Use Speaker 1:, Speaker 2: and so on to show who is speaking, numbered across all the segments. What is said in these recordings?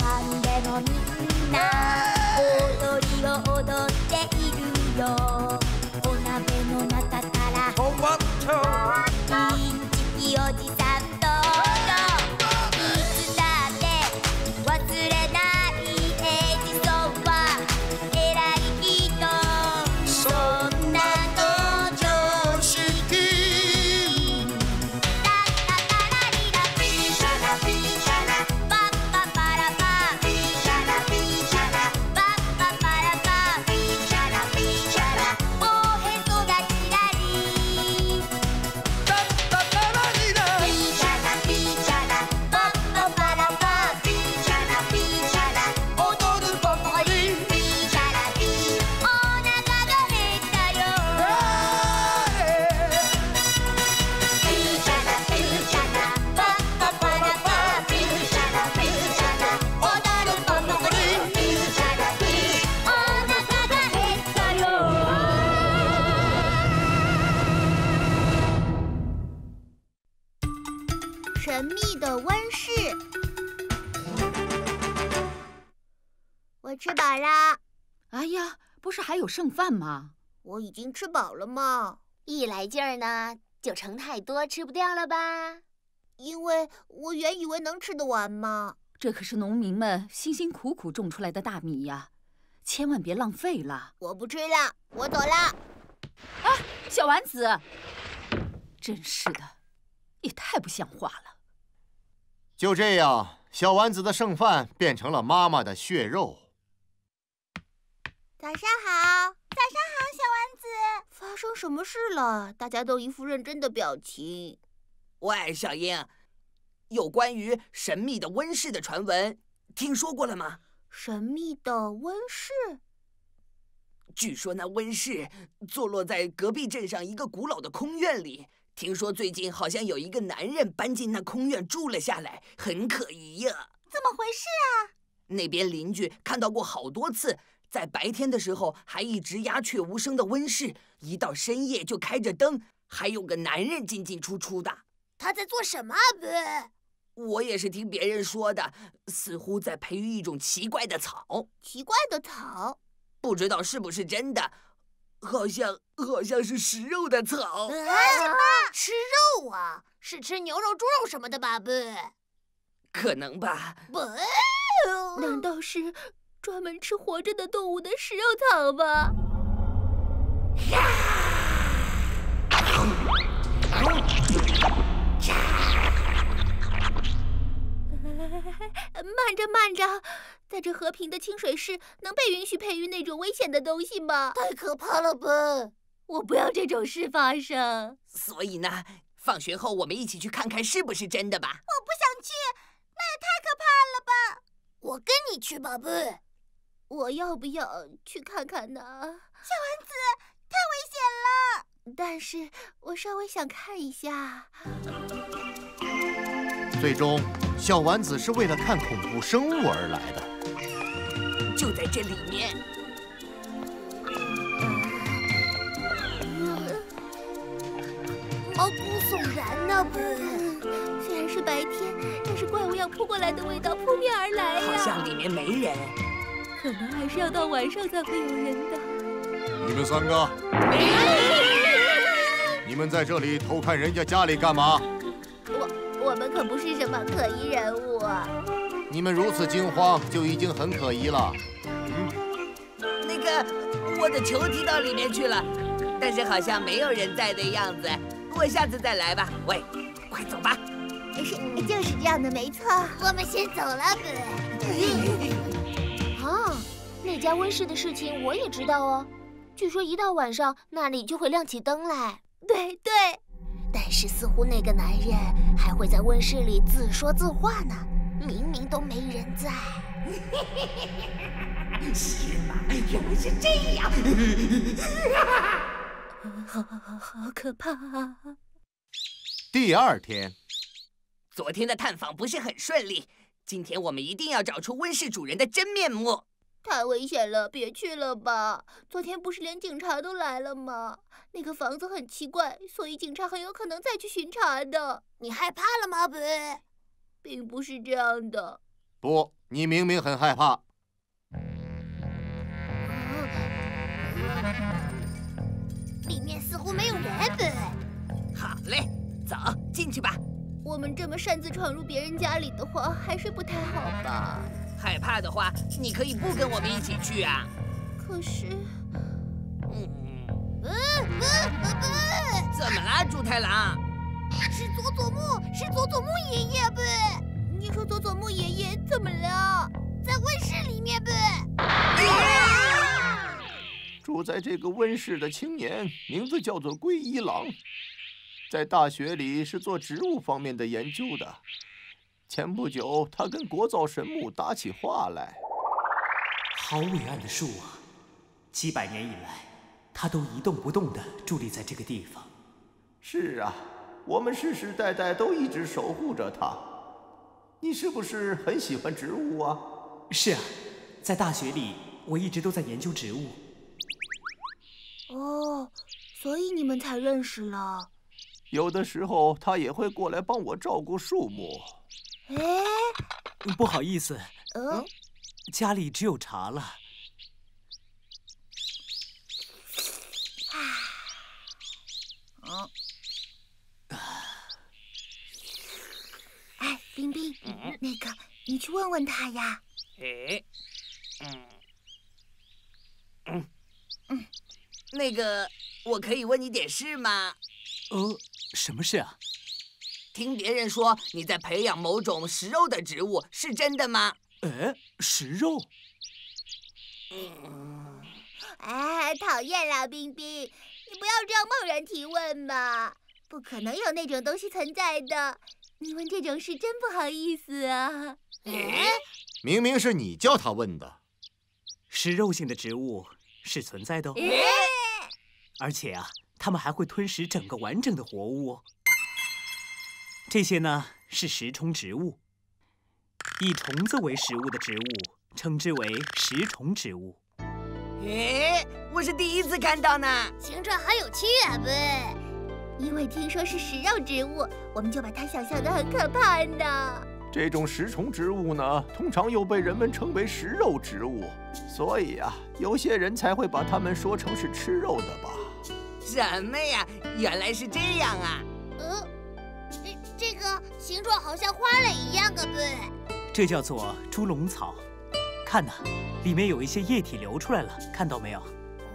Speaker 1: 飯でもみんな踊りを踊っているよ。お鍋の中からインチキおじさん登場。いつだって忘れないエジソンは偉い人。そんなの常識。ラッタタラリラピーシャラピーシャラパッパパラパピーシャラピーシャラパッパパラパピーシャラピーシャラおへそがちらり
Speaker 2: タッタタラリラ
Speaker 1: ピーシャラピーシャラパッパパラパピーシャラピーシャラ
Speaker 2: 踊るパパリ
Speaker 1: ピーシャラピーお腹が減ったよ。ピーシャラピーシャラパッパパラパピーシャラピーシャラ踊るパパリピーシャラピーお腹が減ったよ。神秘的温室。我吃饱啦。
Speaker 3: 哎呀，不是还有剩饭吗？
Speaker 1: 我已经吃饱了嘛。
Speaker 4: 一来劲儿呢，就盛太多，吃不掉了吧？
Speaker 1: 因为我原以为能吃得完嘛。
Speaker 3: 这可是农民们辛辛苦苦种出来的大米呀，千万别浪费了。
Speaker 1: 我不吃了，我走了。
Speaker 3: 小丸子，真是的，也太不像话了。
Speaker 5: 就这样，小丸子的剩饭变成了妈妈的血肉。
Speaker 1: 早上好，早上好，小丸子。发生什么事了？大家都一副认真的表情。
Speaker 6: 喂，小英，有关于神秘的温室的传闻，听说过了吗？
Speaker 1: 神秘的温室？
Speaker 6: 据说那温室坐落在隔壁镇上一个古老的空院里。听说最近好像有一个男人搬进那空院住了下来，很可疑呀。
Speaker 1: 怎么回事啊？
Speaker 6: 那边邻居看到过好多次，在白天的时候还一直鸦雀无声的温室，一到深夜就开着灯，还有个男人进进出出的。
Speaker 1: 他在做什么啊？
Speaker 6: 我也是听别人说的，似乎在培育一种奇怪的草。
Speaker 1: 奇怪的草？
Speaker 6: 不知道是不是真的，好像是食肉的草。
Speaker 1: 什么？吃肉啊？是吃牛肉、猪肉什么的吧？
Speaker 6: 可能吧。
Speaker 1: 难道是专门吃活着的动物的食肉草吗？慢着，慢着，在这和平的清水市，能被允许培育那种危险的东西吗？太可怕了吧！我不要这种事发生。
Speaker 6: 所以呢，放学后我们一起去看看是不是真的吧。
Speaker 1: 我不想去，那也太可怕了吧！我跟你去吧，我要不要去看看呢？小丸子，太危险了！但是我稍微想看一下。
Speaker 5: 最终，小丸子是为了看恐怖生物而来的。
Speaker 6: 就在这里面。
Speaker 1: 毛骨悚然呢，虽然是白天，但是怪物要扑过来的味道扑面而来呀。
Speaker 6: 好像里面没人。
Speaker 1: 可能还是要到晚上才会有人的。
Speaker 5: 你们三个，你们在这里偷看人家家里干嘛？
Speaker 1: 我们可不是什么可疑人物。
Speaker 5: 你们如此惊慌，就已经很可疑了。
Speaker 6: 那个，我的球踢到里面去了，但是好像没有人在的样子。我下次再来吧。喂，快走吧。
Speaker 1: 就是这样的，没错。我们先走了。
Speaker 4: 啊，那家温室的事情我也知道哦。据说一到晚上，那里就会亮起灯来。
Speaker 1: 对。
Speaker 4: 但是似乎那个男人还会在温室里自说自话呢，明明都没人在。
Speaker 6: 是吗？原来是这样。
Speaker 1: 好可怕啊！
Speaker 5: 第二天，
Speaker 6: 昨天的探访不是很顺利，今天我们一定要找出温室主人的真面目。
Speaker 1: 太危险了，别去了吧。昨天不是连警察都来了吗？那个房子很奇怪，所以警察很有可能再去巡查的。你害怕了吗，并不是这样的。
Speaker 5: 不， 你明明很害怕。
Speaker 4: 里面似乎没有人呗。
Speaker 6: 好嘞，走进去吧。
Speaker 4: 我们这么擅自闯入别人家里的话，还是不太好吧？
Speaker 6: 害怕的话，你可以不跟我们一起去啊。
Speaker 4: 可是，
Speaker 6: 怎么啦，猪太郎？
Speaker 4: 是佐佐木爷爷呗？你说佐佐木爷爷怎么了？在温室里面呗？
Speaker 5: 住在这个温室的青年名字叫做龟一郎，在大学里是做植物方面的研究的。前不久，他跟国造神木打起话来。
Speaker 7: 好伟岸的树啊！几百年以来，它都一动不动地伫立在这个地方。
Speaker 5: 是啊，我们世世代代都一直守护着它。你是不是很喜欢植物啊？
Speaker 7: 是啊，在大学里，我一直都在研究植物。
Speaker 4: 哦，所以你们才认识了。
Speaker 5: 有的时候，他也会过来帮我照顾树木。
Speaker 4: 哎，
Speaker 7: 不好意思，家里只有茶了。
Speaker 4: 哎，冰冰，那个，你去问问他呀。
Speaker 6: 那个，我可以问你点事吗？
Speaker 7: 什么事啊？
Speaker 6: 听别人说你在培养某种食肉的植物，是真的吗？
Speaker 7: 食肉？
Speaker 4: 哎，讨厌啦，冰冰，你不要这样贸然提问嘛，不可能有那种东西存在的。你问这种事真不好意思啊。
Speaker 5: 明明是你叫他问的。
Speaker 7: 食肉性的植物是存在的哦。而且啊，它们还会吞食整个完整的活物哦。这些呢是食虫植物，以虫子为食物的植物称之为食虫植物。
Speaker 6: 我是第一次看到呢。
Speaker 4: 形状好有趣啊，不？因为听说是食肉植物，我们就把它想象得很可怕呢。
Speaker 5: 这种食虫植物呢，通常又被人们称为食肉植物，所以啊，有些人才会把它们说成是吃肉的吧。
Speaker 6: 什么呀？原来是这样啊！
Speaker 4: 这个形状好像花蕾一样的不？
Speaker 7: 这叫做猪笼草。看呐，里面有一些液体流出来了，看到没有？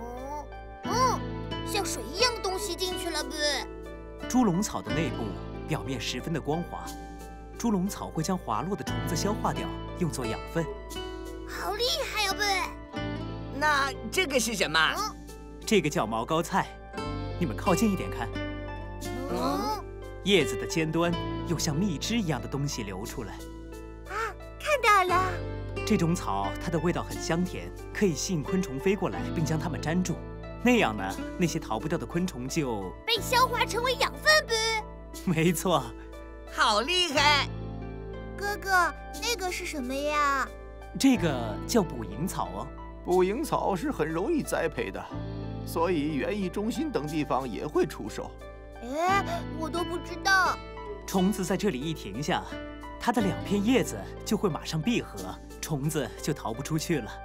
Speaker 4: 像水一样的东西进去了不？
Speaker 7: 猪笼草的内部表面十分的光滑，猪笼草会将滑落的虫子消化掉，用作养分。
Speaker 4: 好厉害呀不？
Speaker 6: 那这个是什么？
Speaker 7: 这个叫毛膏菜，你们靠近一点看。叶子的尖端有像蜜汁一样的东西流出来。
Speaker 4: 看到了。
Speaker 7: 这种草它的味道很香甜，可以吸引昆虫飞过来，并将它们粘住。那样呢，那些逃不掉的昆虫就
Speaker 4: 被消化成为养分不？
Speaker 7: 没错。
Speaker 6: 好厉害！
Speaker 4: 哥哥，那个是什么呀？
Speaker 7: 这个叫捕蝇草哦。
Speaker 5: 捕蝇草是很容易栽培的，所以园艺中心等地方也会出售。
Speaker 4: 我都不知道。
Speaker 7: 虫子在这里一停下，它的2片叶子就会马上闭合，虫子就逃不出去了。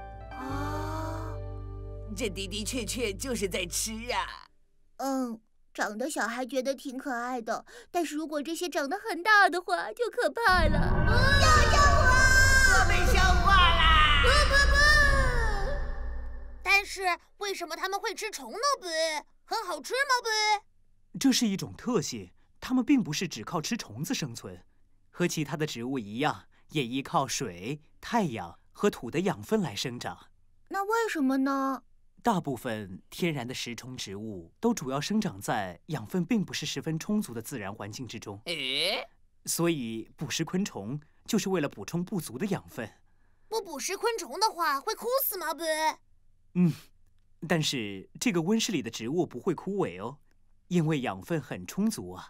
Speaker 6: 这的的确确就是在吃啊。
Speaker 4: 长得小还觉得挺可爱的，但是如果这些长得很大的话，就可怕了。
Speaker 6: 我被消化啦！
Speaker 4: 不！但是为什么他们会吃虫呢？不，很好吃吗？不，
Speaker 7: 这是一种特性，它们并不是只靠吃虫子生存，和其他的植物一样，也依靠水、太阳和土的养分来生长。
Speaker 4: 那为什么呢？
Speaker 7: 大部分天然的食虫植物都主要生长在养分并不是十分充足的自然环境之中。所以捕食昆虫就是为了补充不足的养分。
Speaker 4: 不捕食昆虫的话，会枯死吗？不？
Speaker 7: 但是这个温室里的植物不会枯萎哦，因为养分很充足啊。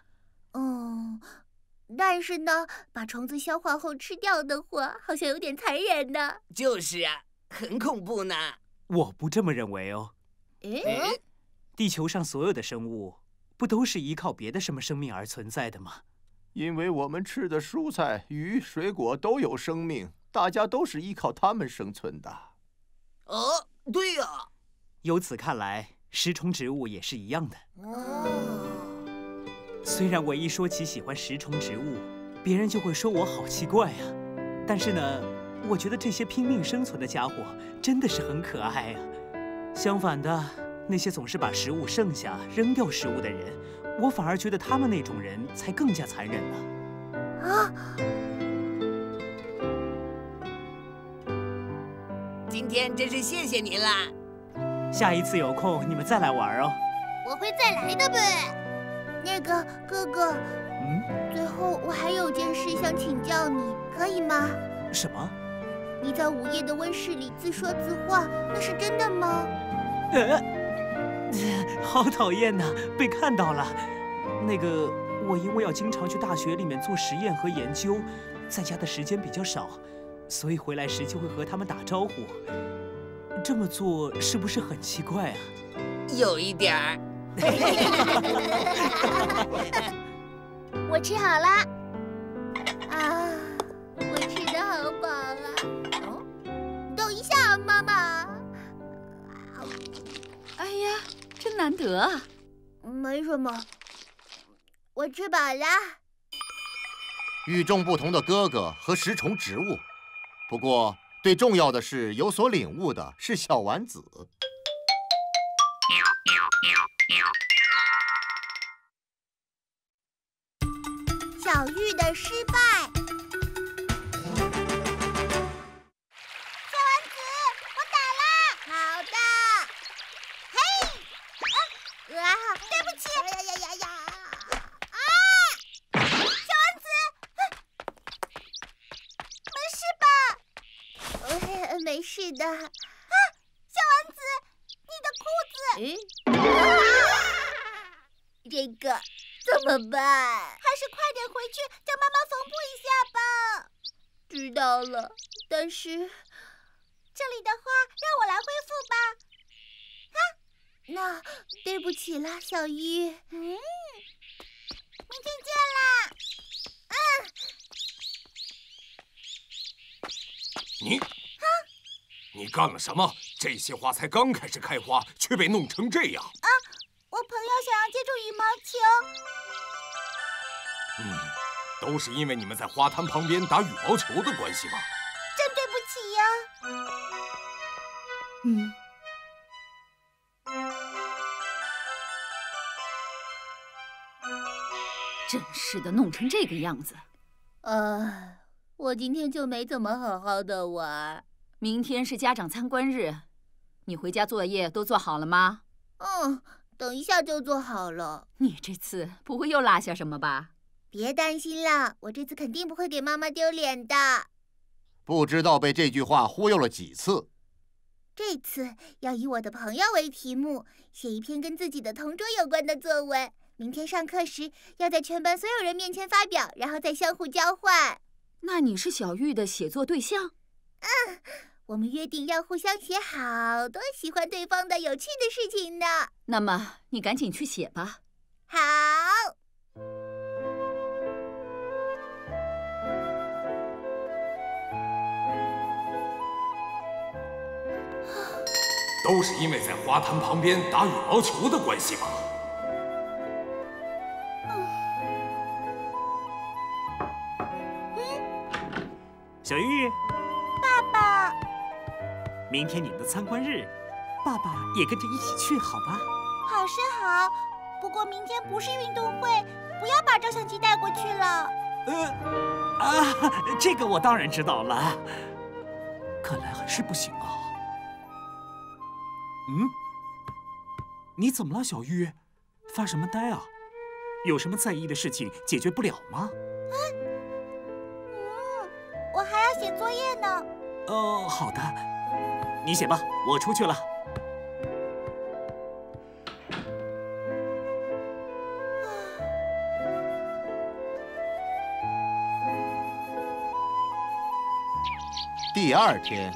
Speaker 4: 但是呢，把虫子消化后吃掉的话，好像有点残忍呢。
Speaker 6: 就是啊，很恐怖呢。
Speaker 7: 我不这么认为哦。地球上所有的生物，不都是依靠别的什么生命而存在的吗？
Speaker 5: 因为我们吃的蔬菜、鱼、水果都有生命， 大家都是依靠它们生存的。
Speaker 6: 哦，对呀。
Speaker 7: 由此看来，食虫植物也是一样的。
Speaker 4: 哦。
Speaker 7: 虽然我一说起喜欢食虫植物，别人就会说我好奇怪啊。但是呢，我觉得这些拼命生存的家伙真的是很可爱啊。相反的，那些总是把食物剩下、扔掉食物的人，我反而觉得他们那种人才更加残忍呢。
Speaker 4: 啊！
Speaker 6: 今天真是谢谢您啦！
Speaker 7: 下一次有空你们再来玩哦。
Speaker 4: 我会再来的呗。那个哥哥，最后我还有件事想请教你，可以吗？
Speaker 7: 什么？
Speaker 4: 你在午夜的温室里自说自话，那是真的吗？
Speaker 7: 好讨厌呐，被看到了。那个，我因为要经常去大学里面做实验和研究，在家的时间比较少，所以回来时就会和他们打招呼。这么做是不是很奇怪啊？
Speaker 6: 有一点儿。
Speaker 4: 我吃好了。啊，我吃得好饱啊！等一下，妈妈。
Speaker 3: 哎呀，真难得啊！
Speaker 4: 没什么，我吃饱了。
Speaker 5: 与众不同的哥哥和食虫植物，不过对重要的事有所领悟的是小丸子。
Speaker 4: 小玉的失败。小丸子，我打啦！好的。嘿，对不起。呀！啊！小丸子，没事吧？没事的。啊，小丸子，你的裤子。这个怎么办？还是快点回去叫妈妈缝补一下吧。知道了，但是这里的花让我来恢复吧。啊，那对不起了，小玉。明天见啦。
Speaker 8: 你干了什么？这些花才刚开始开花，却被弄成这样。
Speaker 4: 啊，我朋友想要接触羽毛球。
Speaker 8: 都是因为你们在花坛旁边打羽毛球的关系吧？
Speaker 4: 真对不起
Speaker 3: 呀。真是的，弄成这个样子。
Speaker 4: 我今天就没怎么好好的玩。
Speaker 3: 明天是家长参观日，你回家作业都做好了吗？
Speaker 4: 等一下就做好了。
Speaker 3: 你这次不会又落下什么吧？
Speaker 4: 别担心了，我这次肯定不会给妈妈丢脸的。
Speaker 5: 不知道被这句话忽悠了几次。
Speaker 4: 这次要以我的朋友为题目，写一篇跟自己的同桌有关的作文。明天上课时要在全班所有人面前发表，然后再相互交换。
Speaker 3: 那你是小玉的写作对象？
Speaker 4: 我们约定要互相写好多喜欢对方的有趣的事情呢。
Speaker 3: 那么你赶紧去写吧。
Speaker 4: 好。
Speaker 8: 都是因为在花坛旁边打羽毛球的关系吧？
Speaker 7: 小玉，
Speaker 4: 爸爸，
Speaker 7: 明天你们的参观日，爸爸也跟着一起去，好吧？
Speaker 4: 好是好，不过明天不是运动会，不要把照相机带过去了。
Speaker 7: 这个我当然知道了。看来还是不行啊。你怎么了，小玉？发什么呆啊？有什么在意的事情解决不了吗？
Speaker 4: 我还要写作业呢。
Speaker 7: 好的，你写吧，我出去了。
Speaker 5: 第二天，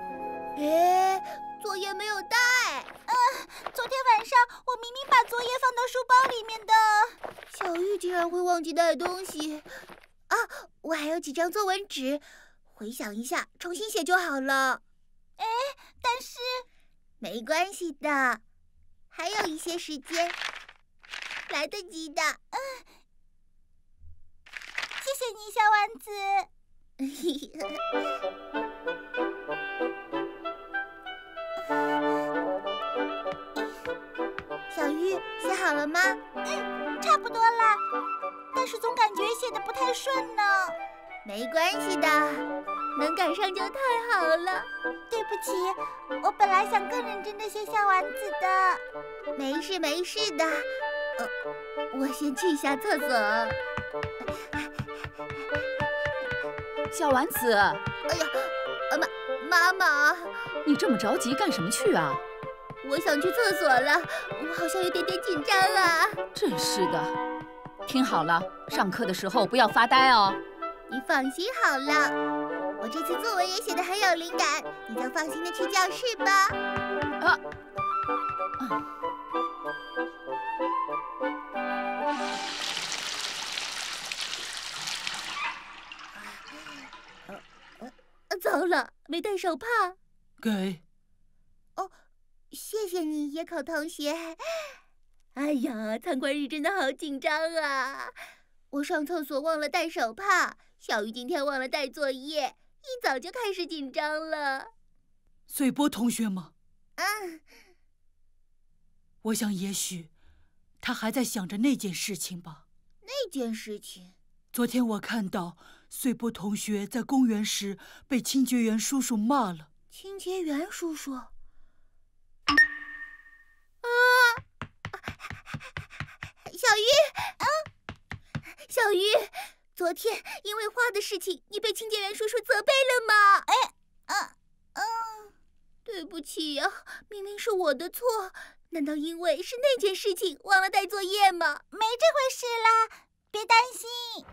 Speaker 4: 作业没有带。昨天晚上我明明把作业放到书包里面的。小玉竟然会忘记带东西。我还有几张作文纸， 回想一下，重新写就好了。
Speaker 1: 哎，但是
Speaker 4: 没关系的，还有一些时间，来得及的。
Speaker 1: 谢谢你，小丸子。
Speaker 4: 小玉，写好了吗？
Speaker 1: 差不多了，但是总感觉写得不太顺呢。
Speaker 4: 没关系的，能赶上就太好了。
Speaker 1: 对不起，我本来想更认真的写小丸子的。
Speaker 4: 没事没事的，我先去一下厕所。
Speaker 3: 小丸子，
Speaker 4: 哎呀，妈妈，
Speaker 3: 你这么着急干什么去啊？
Speaker 4: 我想去厕所了，我好像有点紧张啊。
Speaker 3: 真是的，听好了，上课的时候不要发呆哦。
Speaker 4: 你放心好了，我这次作文也写得很有灵感，你就放心的去教室吧。糟了，没带手帕。
Speaker 9: 给。
Speaker 4: 哦，谢谢你，野口同学。哎呀，参观日真的好紧张啊！我上厕所忘了带手帕，小鱼今天忘了带作业，一早就开始紧张了。
Speaker 9: 穗波同学吗？
Speaker 4: 嗯。
Speaker 9: 我想也许他还在想着那件事情吧。
Speaker 4: 那件事情？
Speaker 9: 昨天我看到穗波同学在公园时被清洁员叔叔骂了。
Speaker 4: 清洁员叔叔？小鱼，小鱼，昨天因为花的事情，你被清洁员叔叔责备了吗？对不起呀，明明是我的错，难道因为是那件事情忘了带作业吗？
Speaker 1: 没这回事啦，别担心。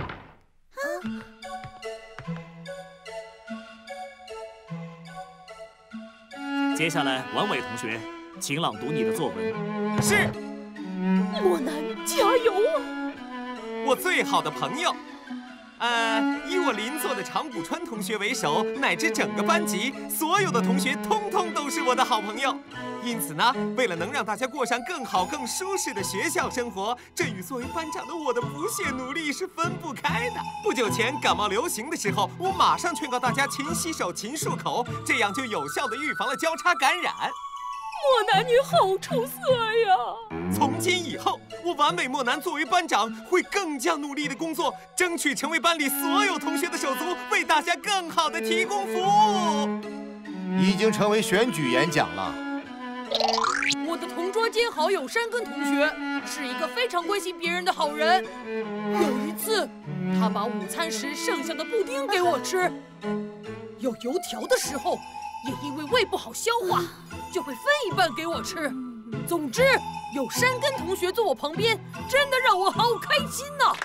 Speaker 7: 接下来，王伟同学，请朗读你的作文。
Speaker 8: 是。
Speaker 3: 莫南，加油啊！
Speaker 8: 我最好的朋友，以我邻座的长谷川同学为首，乃至整个班级所有的同学，通通都是我的好朋友。因此呢，为了能让大家过上更好、更舒适的学校生活，这与作为班长的我的不懈努力是分不开的。不久前感冒流行的时候，我马上劝告大家勤洗手、勤漱口，这样就有效地预防了交叉感染。
Speaker 3: 莫南，你好出色呀！
Speaker 8: 从今以后，我完美莫南作为班长，会更加努力的工作，争取成为班里所有同学的手足，为大家更好的提供服务。
Speaker 5: 已经成为选举演讲了。
Speaker 10: 我的同桌兼好友山根同学是一个非常关心别人的好人。有一次，他把午餐时剩下的布丁给我吃，有油条的时候，也因为胃不好消化，就会分一半给我吃。总之，有山根同学坐我旁边，真的让我好开心呐！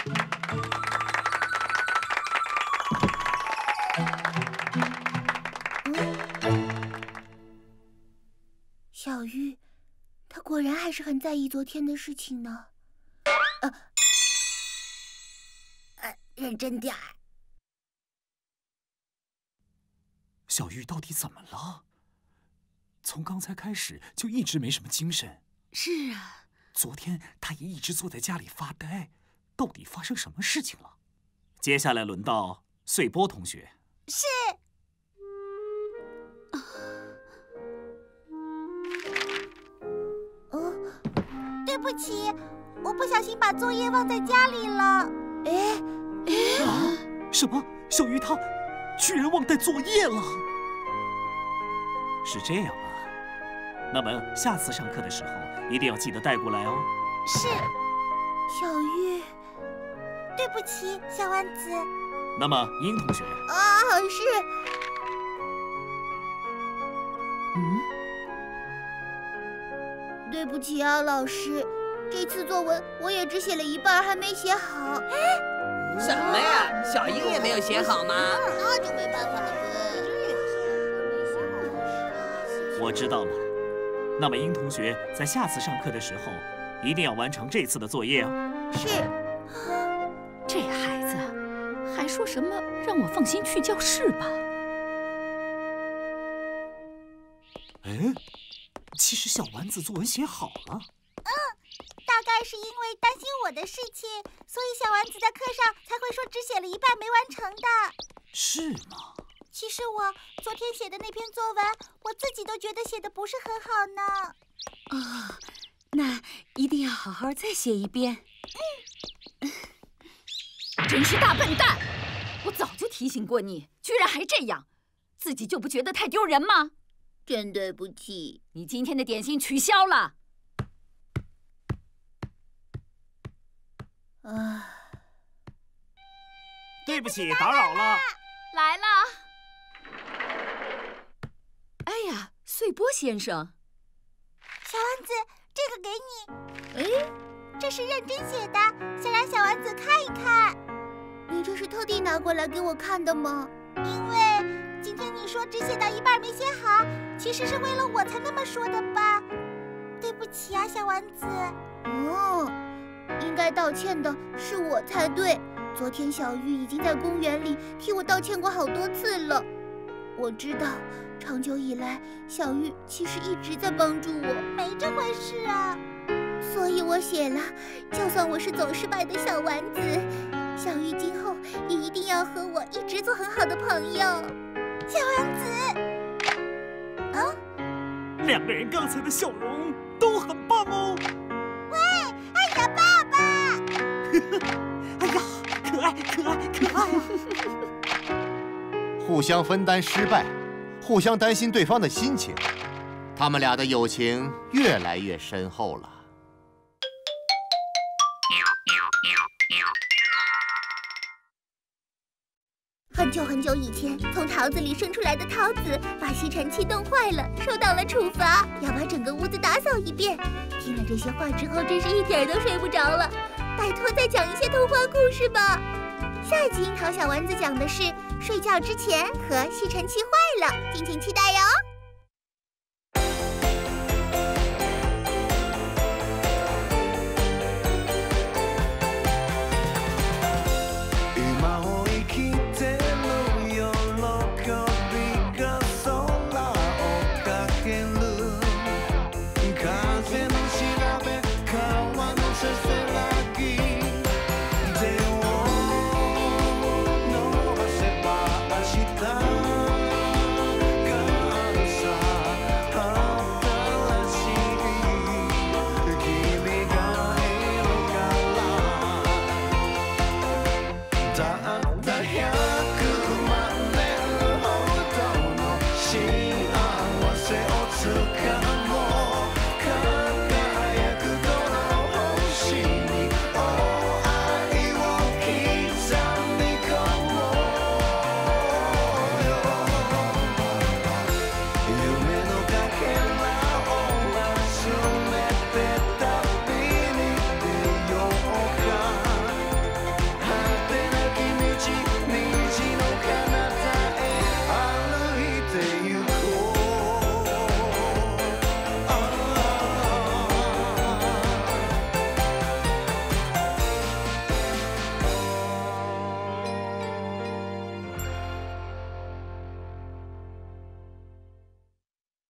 Speaker 4: 小玉，他果然还是很在意昨天的事情呢。认真点儿。
Speaker 7: 小玉到底怎么了？从刚才开始就一直没什么精神。
Speaker 3: 是啊，
Speaker 7: 昨天她也一直坐在家里发呆，到底发生什么事情了？接下来轮到穗波同学。
Speaker 1: 是。对不起，我不小心把作业忘在家里了。
Speaker 7: 什么？小鱼她居然忘带作业了？是这样啊，那么下次上课的时候一定要记得带过来哦。
Speaker 1: 是。
Speaker 4: 小玉，
Speaker 1: 对不起，小丸子。
Speaker 7: 那么殷同学。
Speaker 4: 是。对不起啊，老师，这次作文我也只写了一半，还没写好。
Speaker 6: 什么呀？小英也没有写好吗？
Speaker 4: 那就没办法了。
Speaker 7: 我知道了，那么殷同学在下次上课的时候一定要完成这次的作业哦。
Speaker 4: 是。
Speaker 3: 这孩子还说什么让我放心去教室吧。
Speaker 7: 哎，其实小丸子作文写好了。
Speaker 4: 大概是因为担心我的事情，所以小丸子在课上才会说只写了一半没完成的。
Speaker 7: 是吗？
Speaker 4: 其实我昨天写的那篇作文，我自己都觉得写的不是很好呢。
Speaker 3: 哦，那一定要好好再写一遍。真是大笨蛋！我早就提醒过你，居然还这样，自己就不觉得太丢人吗？
Speaker 4: 真对不起，
Speaker 3: 你今天的点心取消了。
Speaker 7: 对不起，打扰了。
Speaker 3: 来了。哎呀，穗波先生，
Speaker 4: 小丸子，这个给你。哎，这是认真写的，想让小丸子看一看。你这是特地拿过来给我看的吗？因为今天你说只写到一半没写好，其实是为了我才那么说的吧？对不起啊，小丸子。哦，应该道歉的是我才对。昨天小玉已经在公园里替我道歉过好多次了。我知道，长久以来，小玉其实一直在帮助我。没这回事啊！所以我写了，就算我是走失败的小丸子，小玉今后也一定要和我一直做很好的朋友。小丸子，
Speaker 7: 两个人刚才的笑容都很棒哦。
Speaker 4: 喂，哎呀，爸爸！
Speaker 7: 哎呀，可爱可爱可爱啊！
Speaker 5: 互相分担失败，互相担心对方的心情，他们俩的友情越来越深厚了。
Speaker 4: 很久很久以前，从桃子里生出来的桃子把吸尘器弄坏了，受到了处罚，要把整个屋子打扫一遍。听了这些话之后，真是一点都睡不着了。拜托，再讲一些童话故事吧。下一集樱桃小丸子讲的是睡觉之前和吸尘器坏了，敬请期待哟。